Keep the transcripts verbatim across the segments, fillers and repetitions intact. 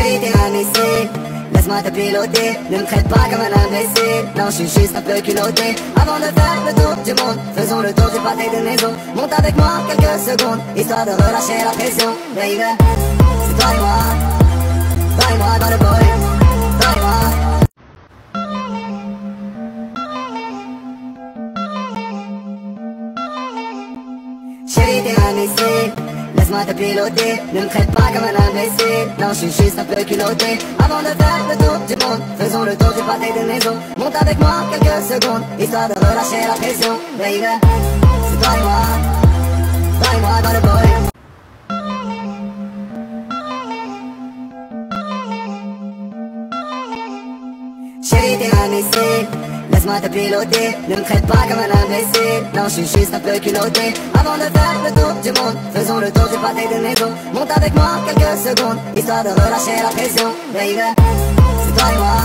Chérie, t'es un missile, laisse-moi te piloter. Ne me traite pas comme un imbécile, non, je suis juste un peu culotté. Avant de faire le tour du monde, faisons le tour du pâté de maison. Monte avec moi quelques secondes, histoire de relâcher la pression. Baby, c'est toi et moi, toi et moi dans le boy, toi et moi. Chérie, t'es un missile, laisse-moi te piloter. Ne me traite pas comme un imbécile, non, je suis juste un peu culotté. Avant de faire le tour du monde, faisons le tour du pâté de maison. Monte avec moi quelques secondes, histoire de relâcher la pression. Baby, c'est toi et moi, toi et moi dans le boy. Chérie, t'es un missile, laisse-moi te piloter. Ne me traite pas comme un imbécile, non, je suis juste un peu culotté. Avant de faire le tour du monde, faisons le tour du pâté de maison. Monte avec moi quelques secondes, histoire de relâcher la pression. Baby, c'est toi et moi.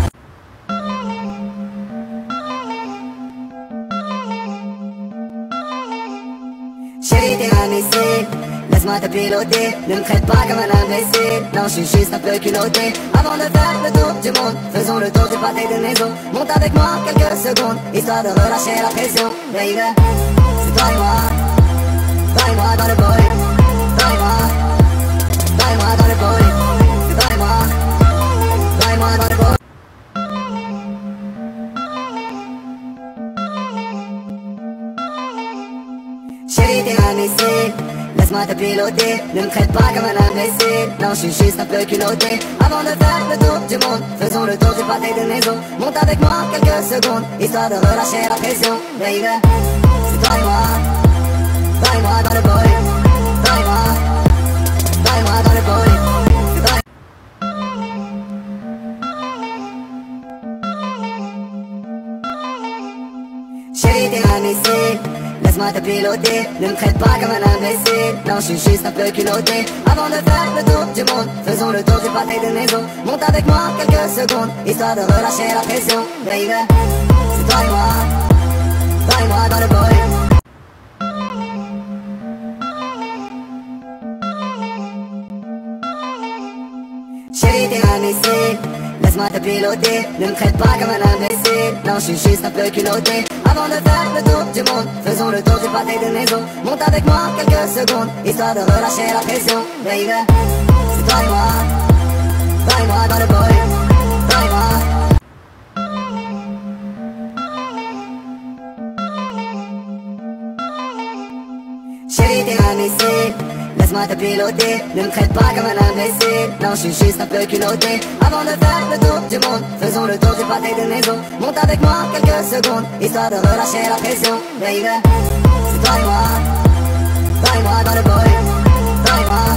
Chérie, t'es un missile, laisse-moi te piloter. Ne me traite pas comme un imbécile, non, je suis juste un peu culotté. Avant de faire le tour du monde, faisons le tour du pâté de maison. Monte avec moi quelques secondes, histoire de relâcher la pression. Baby, c'est toi et moi, toi et moi dans le boy, toi et moi, toi et moi dans le boy, toi et moi, toi et moi dans le boy. Chérie, t'es un missile, laisse-moi te piloter. Ne me traite pas comme un imbécile, non, je suis juste un peu culotté. Avant de faire le tour du monde, faisons le tour du pâté de maison. Monte avec moi quelques secondes, histoire de relâcher la pression. Baby, c'est toi et moi, toi et moi dans le boy, toi et moi, toi et moi dans le boy, toi et... Chérie, t'es un missile, laisse-moi te piloter. Ne me traite pas comme un imbécile, non, je suis juste un peu culotté. Avant de faire le tour du monde, faisons le tour du pâté de maison. Monte avec moi quelques secondes, histoire de relâcher la pression. Baby, c'est toi et moi, toi et moi dans le boy. Chérie, t'es un missile, laisse-moi te piloter. Ne me traite pas comme un imbécile, non, je suis juste un peu culotté. Avant de faire le tour du monde, faisons le tour du pâté de maison. Monte avec moi quelques secondes, histoire de relâcher la pression. Baby, c'est toi et moi, toi et moi dans le boy, toi et moi. Chérie, t'es un missile, laisse-moi te piloter. Ne me traite pas comme un imbécile, non, je suis juste un peu culotté. Avant de faire le tour du monde, faisons le tour du pâté de maison. Monte avec moi quelques secondes, histoire de relâcher la pression. Baby, c'est toi et moi, toi et moi dans le boy, toi et moi.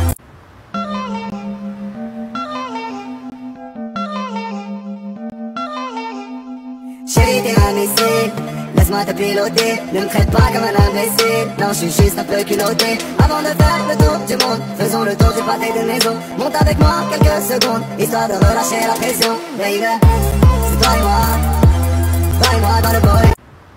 Chérie, t'es un missile, laisse-moi te piloter. Ne me traite pas comme un imbécile, non, je suis juste un peu culotté. Avant de faire le tour du monde, faisons le tour du pâté de maison. Monte avec moi quelques secondes, histoire de relâcher la pression. Baby, c'est toi et moi, toi et moi dans le boy.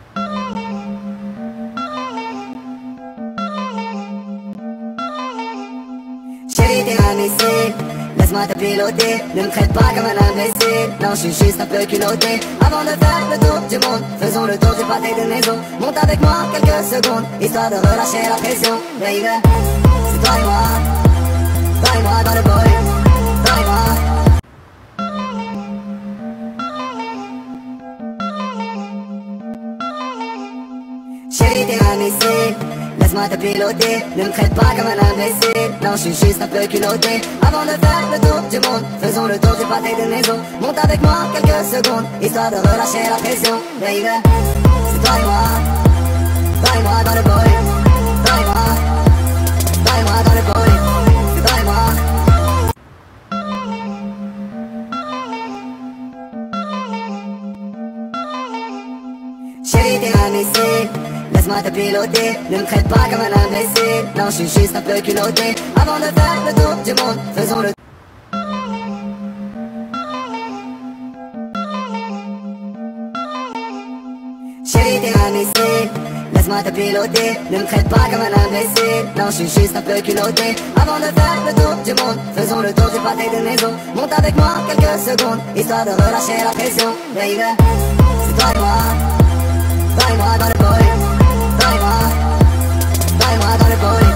Chérie, t'es un missile, laisse-moi te piloter. Ne me traite pas comme un imbécile, non, je suis juste un peu culotté. Avant de faire le tour du monde, faisons le tour du pâté de maison. Monte avec moi quelques secondes, histoire de relâcher la pression. Baby, c'est toi et moi, toi et moi dans le boy, toi et moi. Chérie, t'es un missile, laisse-moi te piloter. Ne me traite pas comme un imbécile, non, je suis juste un peu culotté. Avant de faire le tour du monde, faisons le tour du pâté de maison. Monte avec moi quelques secondes, histoire de relâcher la pression. Baby, c'est toi et moi, toi et moi dans le boy, toi et moi, toi et moi dans le boy, toi et moi. Chérie, t'es un missile, laisse-moi te piloter. Ne me traite pas comme un imbécile, non, je suis juste un peu culotté. Avant de faire le tour du monde, faisons le... Chérie, t'es un missile, laisse-moi te piloter. Ne me traite pas comme un imbécile, non je suis juste un peu culotté. Avant de faire le tour du monde, faisons le tour du pâté de maison. Monte avec moi quelques secondes, histoire de relâcher la pression. Baby, c'est toi et moi, toi et moi dans le bolide. Toi et moi, toi et moi dans le bolide.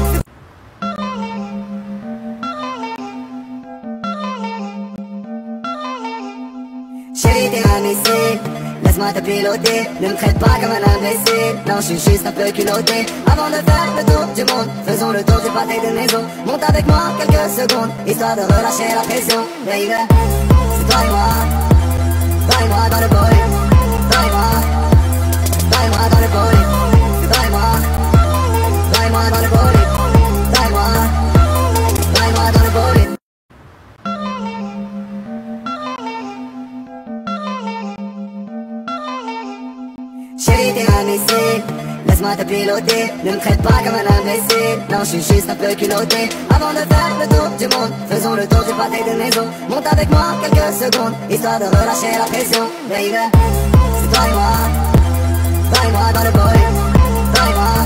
Chérie t'es un missile, laisse-moi te piloter. Ne me traite pas comme un imbécile, non je suis juste un peu culotté. Avant de faire le tour du monde, faisons le tour du pâté de maison. Monte avec moi quelques secondes, histoire de relâcher la pression. Baby, c'est toi et moi, toi et moi dans le bolide. Toi et moi, toi et moi dans le bolide. Toi et moi, toi et moi dans le bolide. Toi et moi, toi et moi dans le bolide. Chérie t'es un missile, laisse-moi te piloter. Ne me traite pas comme un imbécile, non je suis juste un peu culotté. Avant de faire le tour du monde, faisons le tour du pâté de maison. Monte avec moi quelques secondes, histoire de relâcher la pression. Baby, c'est toi et moi, toi et moi dans le bolide. Toi et moi.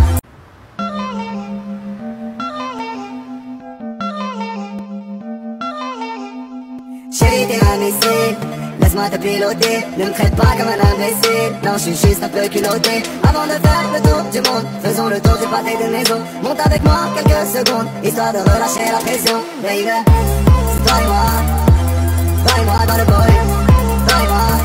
Chérie t'es un missile, laisse-moi te piloter. Ne me traite pas comme un imbécile, non je suis juste un peu culotté. Avant de faire le tour du monde, faisons le tour du pâté de maison. Monte avec moi quelques secondes, histoire de relâcher la pression. Baby, c'est toi et moi, toi et moi dans le bolide. Toi et moi.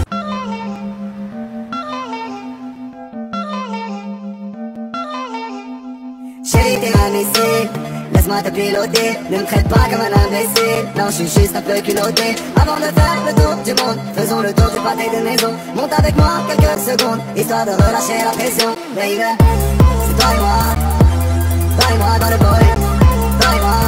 Chérie t'es un missile, laisse-moi te piloter. Ne me traite pas comme un imbécile, non je suis juste un peu culotté. Avant de faire le tour du monde, faisons le tour du pâté de maison. Monte avec moi quelques secondes, histoire de relâcher la pression. Baby, c'est toi et moi, toi et moi dans le bolide. Toi et moi.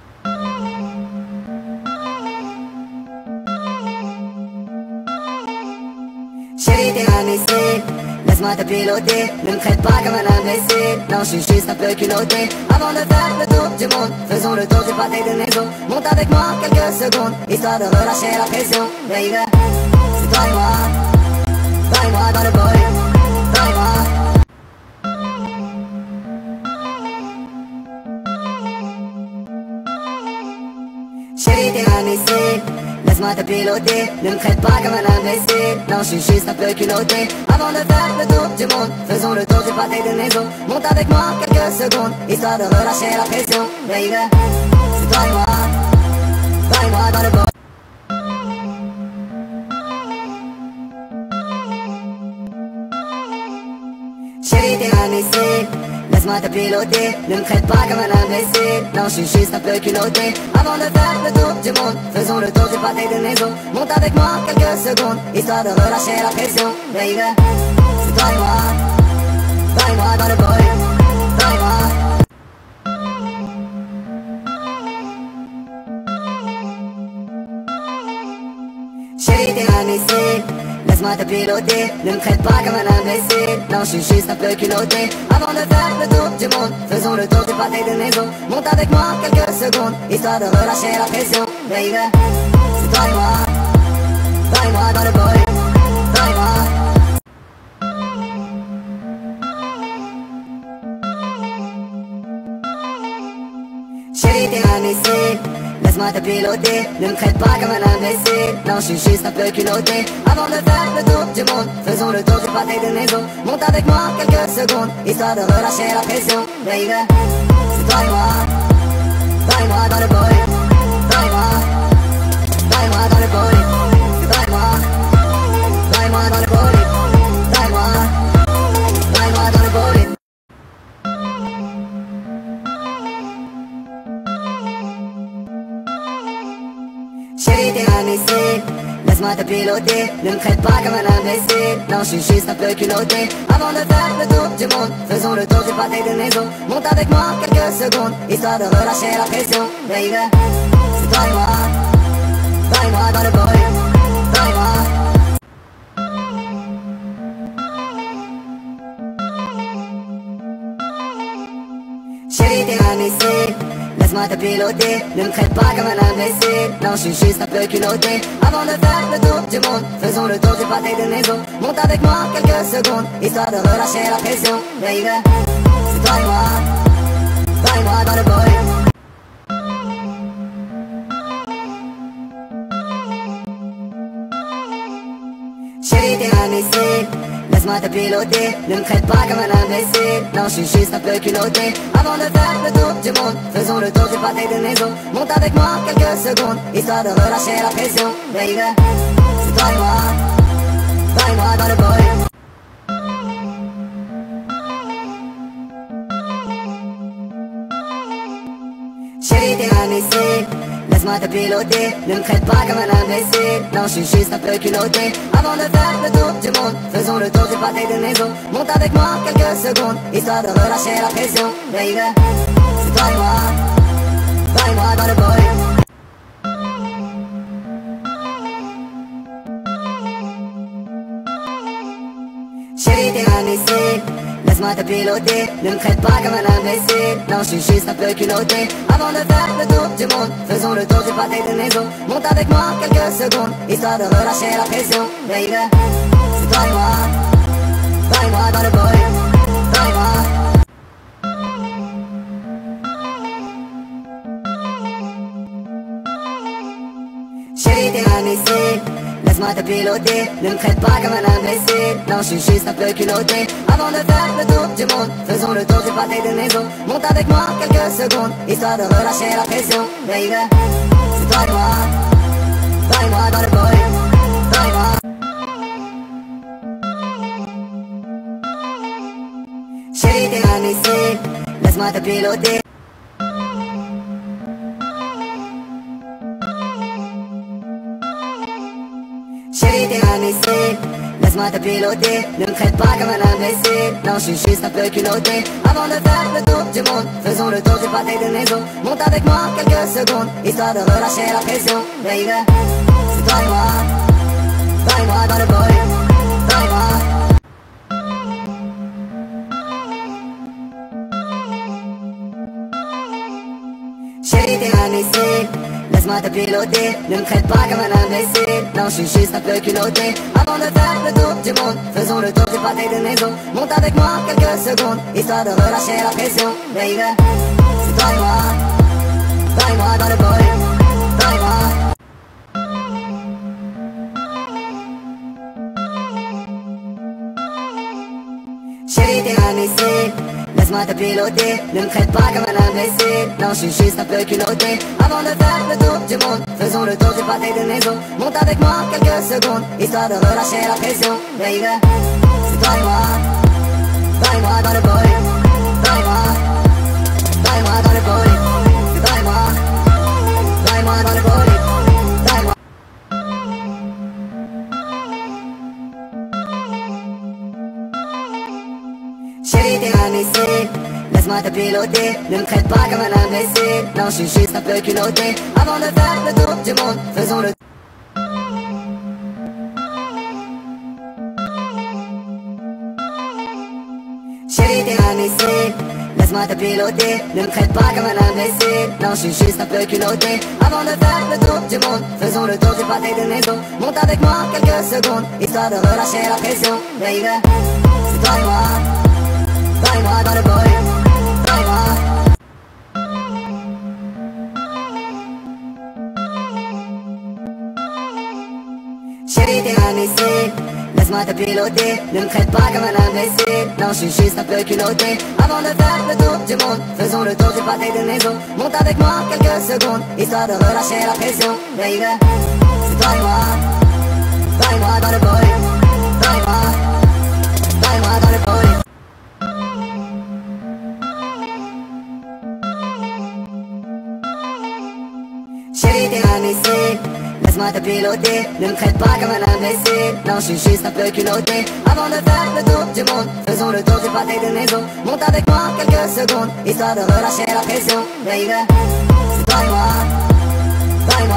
Chérie t'es un missile, laisse-moi te piloter. Ne me traite pas comme un imbécile, non je suis juste un peu culotté. Avant de faire le tour du monde, faisons le tour du pâté de maison. Monte avec moi quelques secondes, histoire de relâcher la pression. Baby, c'est toi et moi, toi et moi dans le bolide. Toi et moi. Chérie t'es un missile, laisse-moi te piloter. Ne me traite pas comme un imbécile, non je suis juste un peu culotté. Avant de faire le tour du monde, faisons le tour du pâté de maison. Monte avec moi quelques secondes, histoire de relâcher la pression. Baby, c'est toi et moi, toi et moi dans le bolide. Chérie t'es un missile, laisse-moi te piloter. Ne me traite pas comme un imbécile, non je suis juste un peu culotté. Avant de faire le tour du monde, faisons le tour du pâté de maison. Monte avec moi quelques secondes, histoire de relâcher la pression. Baby, c'est toi et moi, toi et moi dans le bolide. Toi et moi. Chérie t'es un missile, laisse-moi te piloter. Ne me traite pas comme un imbécile, non je suis juste un peu culotté. Avant de faire le tour du monde, faisons le tour du pâté de maison. Monte avec moi quelques secondes, histoire de relâcher la pression. Baby, c'est toi et moi, toi et moi dans le bolide. Toi et moi. Chérie t'es un missile, laisse-moi te piloter. Ne me traite pas comme un imbécile, non je suis juste un peu culotté. Avant de faire le tour du monde, faisons le tour du pâté de maison. Monte avec moi quelques secondes, histoire de relâcher la pression. Baby, c'est toi et moi, toi et moi dans le bolide. Toi et moi, toi et moi dans le bolide. Toi et moi, toi et moi dans le bolide. Toi et moi, toi et moi dans le bolide. Chérie t'es un missile, laisse-moi te piloter. Ne me traite pas comme un imbécile, non je suis juste un peu culotté. Avant de faire le tour du monde, faisons le tour du pâté de maison. Monte avec moi quelques secondes, histoire de relâcher la pression. Baby, c'est toi et moi, toi et moi dans le bolide. Toi et moi. Chérie t'es un missile, laisse-moi te piloter. Ne me traite pas comme un imbécile, non je suis juste un peu culotté. Avant de faire le tour du monde, faisons le tour du pâté de maison. Monte avec moi quelques secondes, histoire de relâcher la pression. Baby, c'est toi et moi, toi et moi dans le boy. Chérie t'es un missile, laisse-moi te piloter. Ne me traite pas comme un imbécile, non je suis juste un peu culotté. Avant de faire le tour du monde, faisons le tour du pâté de maison. Monte avec moi quelques secondes, histoire de relâcher la pression. Baby, c'est toi et moi, toi et moi dans le boy. Chérie t'es un missile, laisse-moi te piloter. Ne me traite pas comme un imbécile, non je suis juste un peu culotté. Avant de faire le tour du monde, faisons le tour du pâté de maison. Monte avec moi quelques secondes, histoire de relâcher la pression. Baby, c'est toi et moi, toi et moi dans le boy. Chérie t'es un missile, laisse-moi te piloter. Ne me traite pas comme un imbécile, non je suis juste un peu culotté. Avant de faire le tour du monde, faisons le tour du pâté de maison. Monte avec moi quelques secondes, histoire de relâcher la pression. Baby, c'est toi et moi, toi et moi dans le boy, toi et moi. Chérie t'es un missile, laisse-moi te piloter. Ne me traite pas comme un imbécile, non je suis juste un peu culotté. Avant de faire le tour du monde, faisons le tour du pâté de maison. Monte avec moi quelques secondes, histoire de relâcher la pression. Baby, c'est toi et moi, toi et moi dans le boy, toi et moi. Chérie t'es un missile, laisse-moi te piloter. Chérie t'es un missile, laisse-moi te piloter. Ne me traite pas comme un imbécile, non je suis juste un peu culotté. Avant de faire le tour du monde, faisons le tour du pâté de maison. Monte avec moi quelques secondes, histoire de relâcher la pression. Baby, c'est toi et moi, toi et moi dans le boy, toi et moi. Chérie t'es un missile, laisse-moi te piloter. Ne me traite pas comme un imbécile, non je suis juste un peu culotté. Avant de faire le tour du monde, faisons le tour du pâté de maison. Monte avec moi quelques secondes, histoire de relâcher la pression. Baby, c'est toi et moi, toi et moi dans le boy, toi et moi. Chérie t'es un missile, laisse-moi te piloter. Ne me traite pas comme un imbécile, non je suis juste un peu culotté. Avant de faire le tour du monde, faisons le tour du pâté de maison. Monte avec moi quelques secondes, histoire de relâcher la pression. Baby, c'est toi et moi, toi et moi dans le boy, toi et moi, toi et moi dans le boy, toi et moi, toi et moi dans le boy, toi et moi. Chérie t'es un missile, laisse-moi te piloter. Ne me traite pas comme un imbécile, non je suis juste un peu culotté. Avant de faire le tour du monde, faisons le. Chérie t'es un missile, laisse-moi te piloter. Ne me traite pas comme un imbécile, non je suis juste un peu culotté. Avant de faire le tour du monde, faisons le tour du pâté de maison. Monte avec moi quelques secondes, histoire de relâcher la pression. Baby, c'est toi et moi, toi et moi dans le boy, toi et moi. Chérie t'es un missile, laisse-moi te piloter. Ne me traite pas comme un imbécile, non je suis juste un peu culotté. Avant de faire le tour du monde, faisons le tour du pâté de maison. Monte avec moi quelques secondes, histoire de relâcher la pression. Baby, c'est toi et moi, toi et moi dans le boy, toi et moi, toi et moi dans le boy. Chérie t'es un missile, laisse-moi te piloter. Ne me traite pas comme un imbécile, non je suis juste un peu culotté. Avant de faire le tour du monde, faisons le tour du pâté de maison. Monte avec moi quelques secondes, histoire de relâcher la pression. Baby, c'est toi et moi, toi et moi.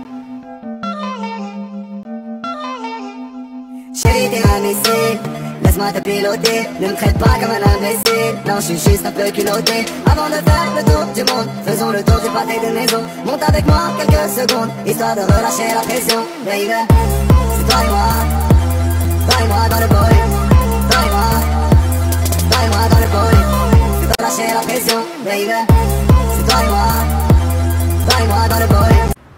Chérie t'es un missile, laisse-moi te piloter. Ne me traite pas comme un imbécile, non je suis juste un peu culotté. Avant de faire le tour du monde, faisons le tour du pâté de maison. Monte avec moi quelques secondes, histoire de relâcher la pression. Baby, c'est toi et moi, toi et moi dans le boy. Toi et moi, toi et moi dans le boy. C'est relâcher la pression, baby. C'est toi et moi, toi et moi dans le boy.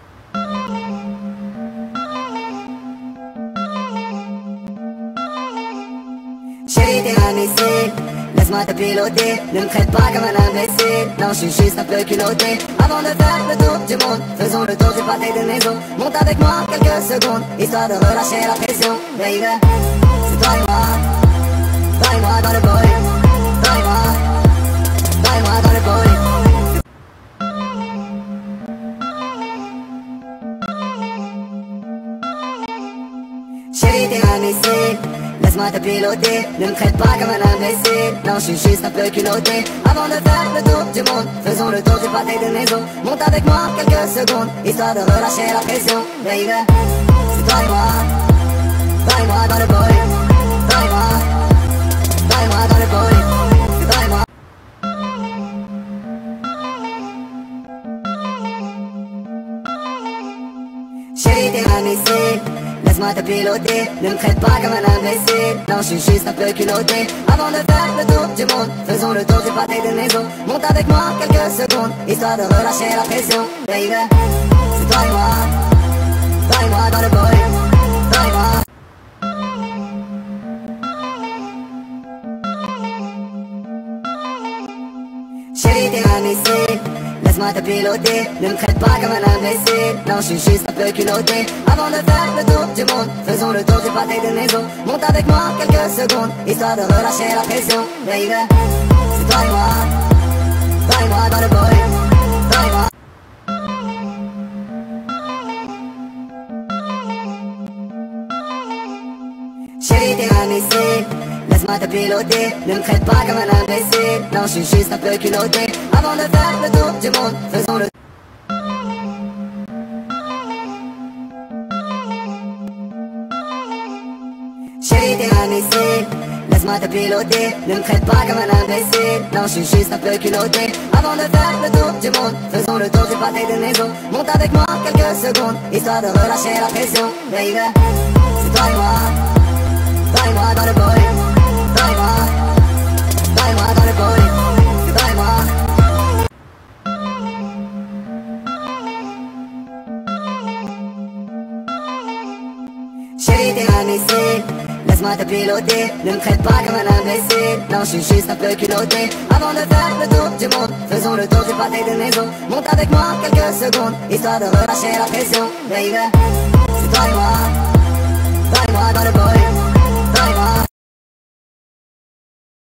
Chérie t'es un missile, laisse-moi te piloter. Ne me traite pas comme un imbécile, non je suis juste un peu culotté. Avant de faire le tour du monde, faisons le tour du pâté de maison. Monte avec moi quelques secondes, histoire de relâcher la pression. Baby, c'est toi et moi, toi et moi dans le boy. Toi et moi, toi et moi dans le boy. Chérie t'es un missile, laisse-moi te piloter. Ne me traite pas comme un imbécile, non je suis juste un peu culotté. Avant de faire le tour du monde, faisons le tour du pâté de maison. Monte avec moi quelques secondes, histoire de relâcher la pression. Baby, c'est toi et moi, toi et moi dans le boy. Toi et moi, toi et moi dans le boy. Toi et moi. Chérie t'es un missile, laisse-moi te piloter. Ne me traite pas comme un imbécile, non je suis juste un peu culotté. Avant de faire le tour du monde, faisons le tour du pâté de maison. Monte avec moi quelques secondes, histoire de relâcher la pression. Baby, c'est toi et moi, toi et moi dans le boy. Toi et moi. Chérie t'es un missile, laisse-moi te piloter. Ne me traite pas comme un imbécile, non je suis juste un peu culotté. Avant de faire le tour du monde, faisons le tour du pâté de maison. Monte avec moi quelques secondes, histoire de relâcher la pression. Baby, c'est toi et moi, toi et moi dans le boy. Toi et moi. Chérie t'es un missile, laisse-moi te piloter. Ne me traite pas comme un imbécile, non je suis juste un peu culotté. Avant de faire le tour du monde, faisons le. Chérie t'es un missile, laisse-moi te piloter. Ne me traite pas comme un imbécile, non je suis juste un peu culotté. Avant de faire le tour du monde, faisons le tour du pâté de maison. Monte avec moi quelques secondes, histoire de relâcher la pression. Baby, c'est toi et moi, toi et moi dans le boy. Toi et moi, toi et moi dans le boy. Toi et moi. Chérie t'es un missile, laisse-moi te piloter. Ne me traite pas comme un imbécile, non je suis juste un peu culotté. Avant de faire le tour du monde, faisons le tour du pâté de maison. Monte avec moi quelques secondes, histoire de relâcher la pression. Baby, c'est toi et moi, toi et moi dans le boy.